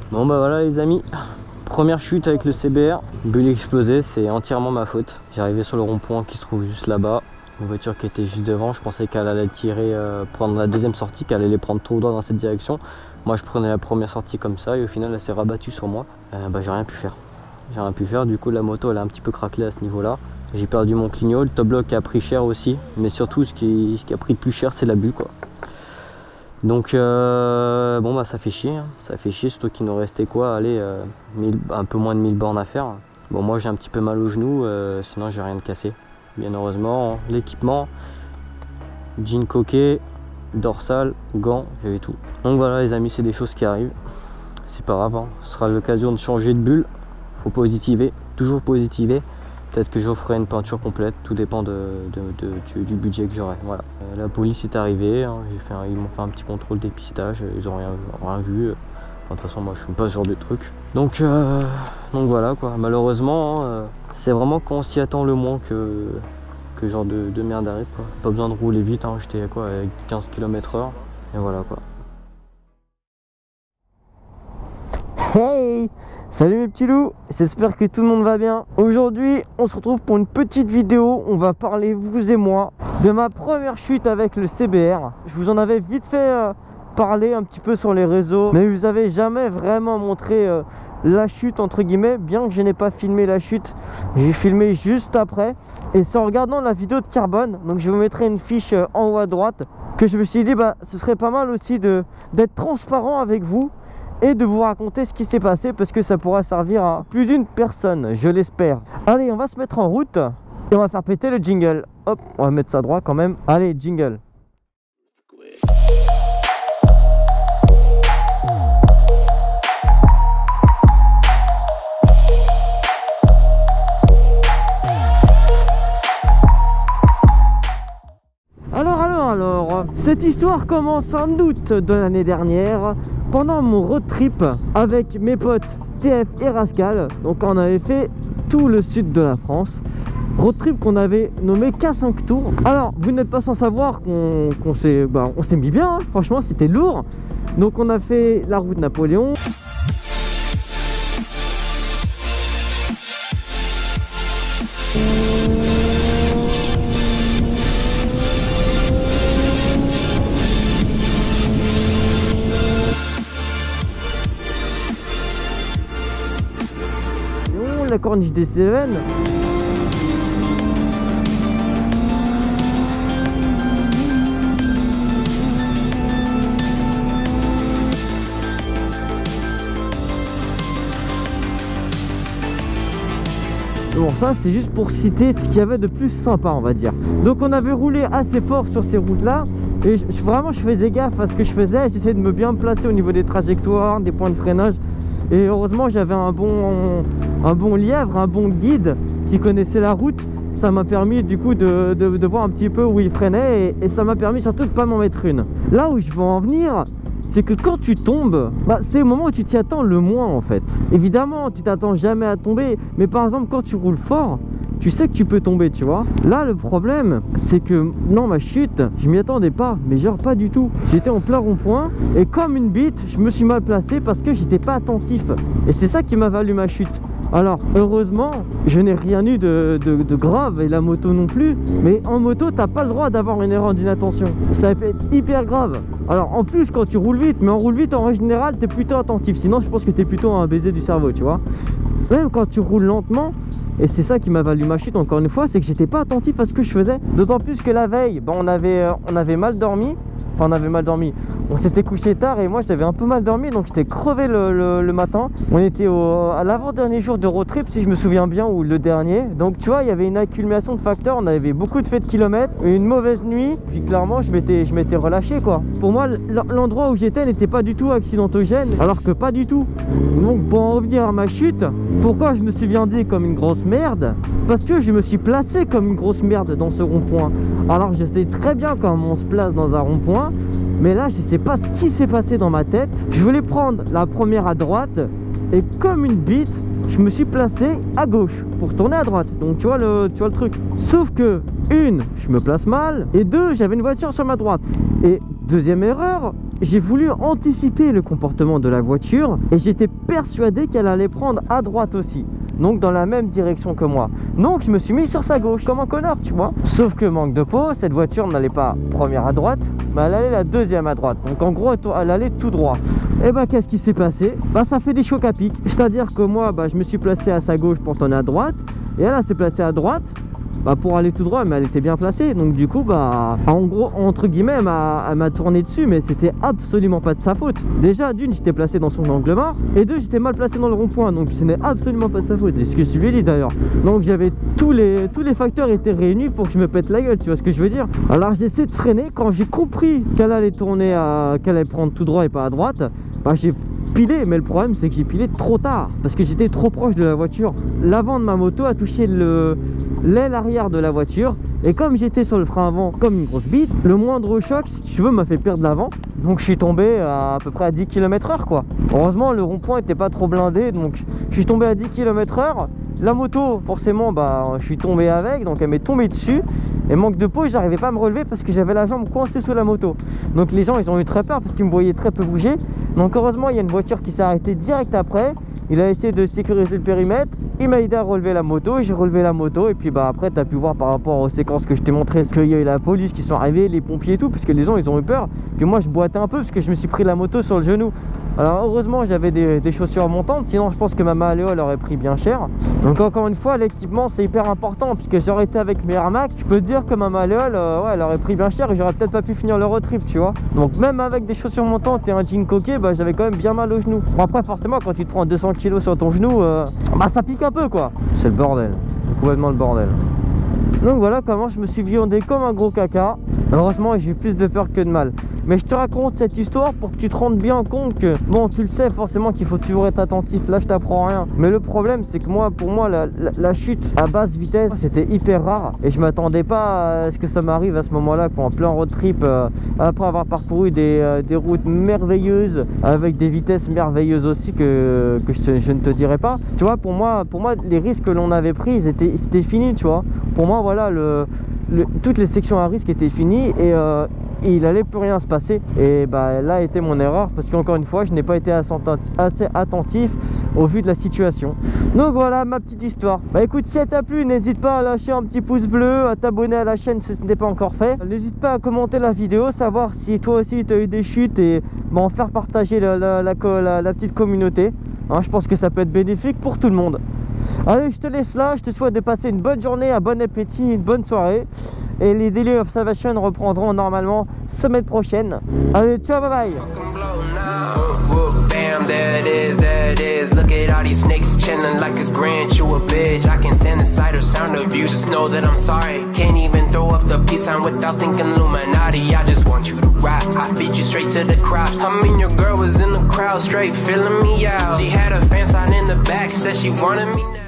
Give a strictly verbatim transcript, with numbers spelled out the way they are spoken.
Bon bah voilà les amis, première chute avec le C B R, bulle explosée, c'est entièrement ma faute. J'arrivais sur le rond-point qui se trouve juste là-bas, une voiture qui était juste devant, je pensais qu'elle allait tirer, euh, prendre la deuxième sortie, qu'elle allait prendre tout droit dans cette direction. Moi je prenais la première sortie comme ça et au final elle s'est rabattue sur moi. Euh, bah j'ai rien pu faire, j'ai rien pu faire, du coup la moto elle a un petit peu craquelé à ce niveau-là. J'ai perdu mon clignot, le top block a pris cher aussi, mais surtout ce qui, ce qui a pris le plus cher c'est la bulle quoi. Donc euh, bon bah ça fait chier, hein. Ça fait chier, surtout qu'il nous restait quoi, allez, euh, mille, un peu moins de mille bornes à faire. Bon moi j'ai un petit peu mal au genou, euh, sinon j'ai rien de cassé. Bien heureusement, l'équipement, jean coquet, dorsal, gants, j'avais tout. Donc voilà les amis, c'est des choses qui arrivent, c'est pas grave, hein. Ce sera l'occasion de changer de bulle, faut positiver, toujours positiver. Peut-être que j'offrirai une peinture complète, tout dépend de, de, de, du, du budget que j'aurai. Voilà. Euh, la police est arrivée, hein, fait un, ils m'ont fait un petit contrôle dépistage, ils n'ont rien, rien vu. Enfin, de toute façon, moi je ne suis pas ce genre de truc. Donc, euh, donc voilà quoi, malheureusement, hein, c'est vraiment quand on s'y attend le moins que, que genre de, de merde arrive. Quoi. Pas besoin de rouler vite, hein, j'étais à quoi, avec quinze kilomètres heure, et voilà quoi. Hey! Salut mes petits loups, j'espère que tout le monde va bien. Aujourd'hui, on se retrouve pour une petite vidéo. On va parler, vous et moi, de ma première chute avec le C B R. Je vous en avais vite fait euh, parler un petit peu sur les réseaux, mais vous avez jamais vraiment montré euh, la chute entre guillemets. Bien que je n'ai pas filmé la chute, j'ai filmé juste après. Et c'est en regardant la vidéo de Carbone, donc je vous mettrai une fiche euh, en haut à droite, que je me suis dit, bah, ce serait pas mal aussi de d'être transparent avec vous et de vous raconter ce qui s'est passé, parce que ça pourra servir à plus d'une personne, je l'espère. Allez, on va se mettre en route et on va faire péter le jingle. Hop, on va mettre ça droit quand même. Allez, jingle. Alors, alors, alors, cette histoire commence en août de l'année dernière, pendant mon road trip avec mes potes T F et Rascal. Donc on avait fait tout le sud de la France, road trip qu'on avait nommé K cinq tours. Alors vous n'êtes pas sans savoir qu'on qu'on s'est bah, on s'est mis bien, hein. Franchement c'était lourd. Donc on a fait la route Napoléon, la corniche des Cévennes. Bon, ça c'est juste pour citer ce qu'il y avait de plus sympa, on va dire. Donc on avait roulé assez fort sur ces routes là et je, vraiment je faisais gaffe à ce que je faisais. J'essayais de me bien placer au niveau des trajectoires, des points de freinage. Et heureusement j'avais un bon, un bon lièvre, un bon guide qui connaissait la route. Ça m'a permis du coup de, de, de voir un petit peu où il freinait, et, et ça m'a permis surtout de ne pas m'en mettre une. Là où je veux en venir, c'est que quand tu tombes, bah, c'est le moment où tu t'y attends le moins en fait. Évidemment tu t'attends jamais à tomber, mais par exemple quand tu roules fort, tu sais que tu peux tomber, tu vois. Là le problème c'est que non, ma chute, je m'y attendais pas, mais genre pas du tout. J'étais en plein rond-point et comme une bite je me suis mal placé parce que j'étais pas attentif, et c'est ça qui m'a valu ma chute. Alors heureusement je n'ai rien eu de, de, de grave, et la moto non plus, mais en moto t'as pas le droit d'avoir une erreur d'inattention, ça peut être hyper grave. Alors en plus quand tu roules vite, mais on roule vite en général t'es plutôt attentif, sinon je pense que t'es plutôt un baiser du cerveau, tu vois. Même quand tu roules lentement, et c'est ça qui m'a valu ma chute encore une fois, c'est que j'étais pas attentif à ce que je faisais. D'autant plus que la veille, bah, on, avait, euh, on avait mal dormi. Enfin on avait mal dormi, on s'était couché tard et moi j'avais un peu mal dormi, donc j'étais crevé le, le, le matin. On était au, à l'avant-dernier jour de road trip si je me souviens bien, ou le dernier. Donc tu vois, il y avait une accumulation de facteurs, on avait beaucoup de faits de kilomètres, une mauvaise nuit, puis clairement je m'étais je m'étais relâché quoi. Pour moi l'endroit où j'étais n'était pas du tout accidentogène, alors que pas du tout. Donc pour en revenir à ma chute, pourquoi je me suis viandé comme une grosse merde? Parce que je me suis placé comme une grosse merde dans ce rond-point. Alors je sais très bien comment on se place dans un rond-point, mais là je sais pas ce qui s'est passé dans ma tête. Je voulais prendre la première à droite et comme une bite je me suis placé à gauche pour tourner à droite. Donc tu vois le, tu vois le truc. Sauf que une, je me place mal, et deux, j'avais une voiture sur ma droite. Et Deuxième erreur, j'ai voulu anticiper le comportement de la voiture et j'étais persuadé qu'elle allait prendre à droite aussi, donc dans la même direction que moi. Donc je me suis mis sur sa gauche comme un connard, tu vois. Sauf que manque de peau, cette voiture n'allait pas première à droite, mais elle allait la deuxième à droite. Donc en gros, elle allait tout droit. Et bah qu'est-ce qui s'est passé? Bah ça fait des chocs à pic. C'est-à-dire que moi, bah, je me suis placé à sa gauche pour tourner à droite, et elle, elle s'est placée à droite. Bah pour aller tout droit, mais elle était bien placée, donc du coup bah en gros entre guillemets elle m'a tourné dessus, mais c'était absolument pas de sa faute. Déjà d'une, j'étais placé dans son angle mort, et deux, j'étais mal placé dans le rond-point, donc ce n'est absolument pas de sa faute, c'est ce que je lui ai dit d'ailleurs. Donc j'avais tous les tous les facteurs étaient réunis pour que je me pète la gueule, tu vois ce que je veux dire. Alors j'ai essayé de freiner, quand j'ai compris qu'elle allait tourner à qu'elle allait prendre tout droit et pas à droite, bah j'ai pilé, mais le problème c'est que j'ai pilé trop tard parce que j'étais trop proche de la voiture. L'avant de ma moto a touché le l'aile arrière de la voiture, et comme j'étais sur le frein avant comme une grosse bite, le moindre choc, si tu veux, m'a fait perdre l'avant, donc je suis tombé à, à peu près à dix kilomètres heure quoi. Heureusement le rond-point était pas trop blindé, donc je suis tombé à dix kilomètres heure. La moto forcément bah je suis tombé avec, donc elle m'est tombée dessus, et manque de peau, j'arrivais pas à me relever parce que j'avais la jambe coincée sous la moto. Donc les gens ils ont eu très peur parce qu'ils me voyaient très peu bouger. Donc heureusement il y a une voiture qui s'est arrêtée direct après, il a essayé de sécuriser le périmètre, il m'a aidé à relever la moto, j'ai relevé la moto, et puis bah après tu as pu voir par rapport aux séquences que je t'ai montré, parce qu'il y a eu la police qui sont arrivés, les pompiers et tout, parce que les gens ils ont eu peur. Puis moi je boitais un peu parce que je me suis pris la moto sur le genou. Alors heureusement j'avais des, des chaussures montantes, sinon je pense que ma Maléo elle aurait pris bien cher. Donc encore une fois l'équipement c'est hyper important, puisque j'aurais été avec mes Air Max, je peux te dire que ma Maléo euh, ouais, elle aurait pris bien cher et j'aurais peut-être pas pu finir le road trip, tu vois. Donc même avec des chaussures montantes et un jean coquet, bah j'avais quand même bien mal au genou. Bon, après forcément quand tu te prends deux cents kilos sur ton genou, euh, bah ça pique un peu quoi. C'est le bordel, c'est complètement le bordel. Donc voilà comment je me suis viandé comme un gros caca. Heureusement j'ai eu plus de peur que de mal. Mais je te raconte cette histoire pour que tu te rendes bien compte que, bon tu le sais forcément qu'il faut toujours être attentif, là je t'apprends rien. Mais le problème c'est que moi, pour moi la, la, la chute à basse vitesse c'était hyper rare. Et je m'attendais pas à ce que ça m'arrive à ce moment là, en plein road trip, euh, après avoir parcouru des, euh, des routes merveilleuses, avec des vitesses merveilleuses aussi que, que je, je ne te dirai pas. Tu vois, pour moi, pour moi les risques que l'on avait pris c'était fini, tu vois. Pour moi voilà, le, le, toutes les sections à risque étaient finies, et euh, il allait plus rien se passer. Et bah là était mon erreur, parce qu'encore une fois je n'ai pas été assez attentif au vu de la situation. Donc voilà ma petite histoire. Bah écoute, si elle t'a plu, n'hésite pas à lâcher un petit pouce bleu, à t'abonner à la chaîne si ce n'est pas encore fait. N'hésite pas à commenter la vidéo, savoir si toi aussi tu as eu des chutes, et bah, en faire partager la, la, la, la, la petite communauté, hein, je pense que ça peut être bénéfique pour tout le monde. Allez, je te laisse là, je te souhaite de passer une bonne journée, un bon appétit, une bonne soirée. Et les Daily Observations reprendront normalement semaine prochaine. Allez, ciao, bye bye. Bam, there it is, there it is. Look at all these snakes chilling like a Grinch, you a bitch. I can't stand the sight or sound of you. Just know that I'm sorry. Can't even throw up the peace sign without thinking Illuminati. I just want you to rap. I feed you straight to the crops. I mean, your girl was in the crowd, straight filling me out. She had a fan sign in the back, said she wanted me now.